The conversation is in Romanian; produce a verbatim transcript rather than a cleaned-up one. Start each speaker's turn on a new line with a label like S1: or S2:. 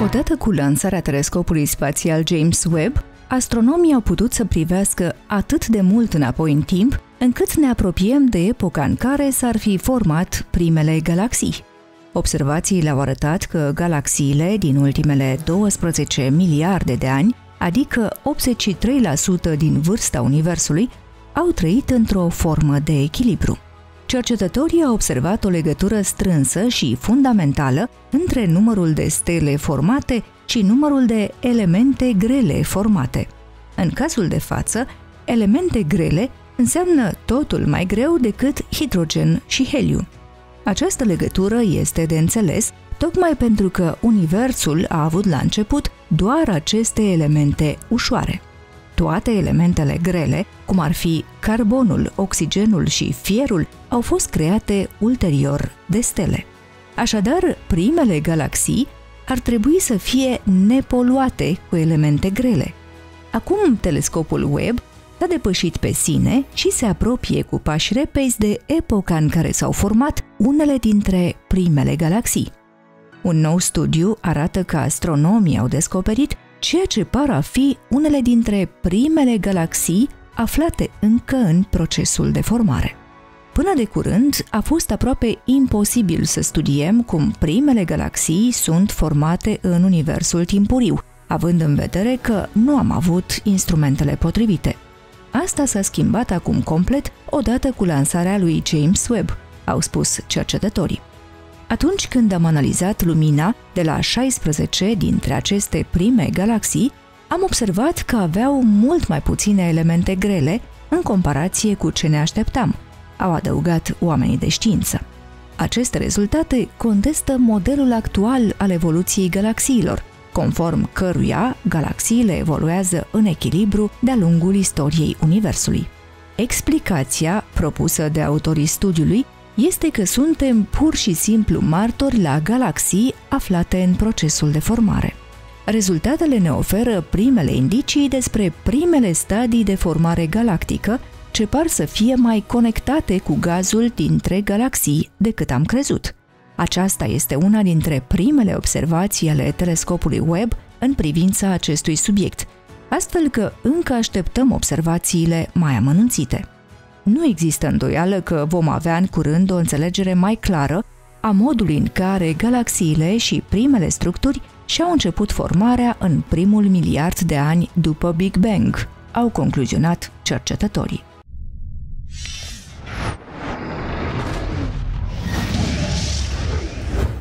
S1: Odată cu lansarea telescopului spațial James Webb, astronomii au putut să privească atât de mult înapoi în timp, încât ne apropiem de epoca în care s-ar fi format primele galaxii. Observațiile au arătat că galaxiile din ultimele douăsprezece miliarde de ani, adică optzeci și trei la sută din vârsta Universului, au trăit într-o formă de echilibru. Cercetătorii au observat o legătură strânsă și fundamentală între numărul de stele formate și numărul de elemente grele formate. În cazul de față, elemente grele înseamnă totul mai greu decât hidrogen și heliu. Această legătură este de înțeles tocmai pentru că Universul a avut la început doar aceste elemente ușoare. Toate elementele grele, cum ar fi carbonul, oxigenul și fierul, au fost create ulterior de stele. Așadar, primele galaxii ar trebui să fie nepoluate cu elemente grele. Acum, telescopul Webb s-a depășit pe sine și se apropie cu pași repezi de epoca în care s-au format unele dintre primele galaxii. Un nou studiu arată că astronomii au descoperit ceea ce par a fi unele dintre primele galaxii aflate încă în procesul de formare. Până de curând, a fost aproape imposibil să studiem cum primele galaxii sunt formate în universul timpuriu, având în vedere că nu am avut instrumentele potrivite. Asta s-a schimbat acum complet odată cu lansarea lui James Webb, au spus cercetătorii. Atunci când am analizat lumina de la șaisprezece dintre aceste prime galaxii, am observat că aveau mult mai puține elemente grele în comparație cu ce ne așteptam, au adăugat oamenii de știință. Aceste rezultate contestă modelul actual al evoluției galaxiilor, conform căruia galaxiile evoluează în echilibru de-a lungul istoriei Universului. Explicația propusă de autorii studiului este că suntem pur și simplu martori la galaxii aflate în procesul de formare. Rezultatele ne oferă primele indicii despre primele stadii de formare galactică, ce par să fie mai conectate cu gazul dintre galaxii decât am crezut. Aceasta este una dintre primele observații ale telescopului Webb în privința acestui subiect, astfel că încă așteptăm observațiile mai amănunțite. Nu există îndoială că vom avea în curând o înțelegere mai clară a modului în care galaxiile și primele structuri și-au început formarea în primul miliard de ani după Big Bang, au concluzionat cercetătorii.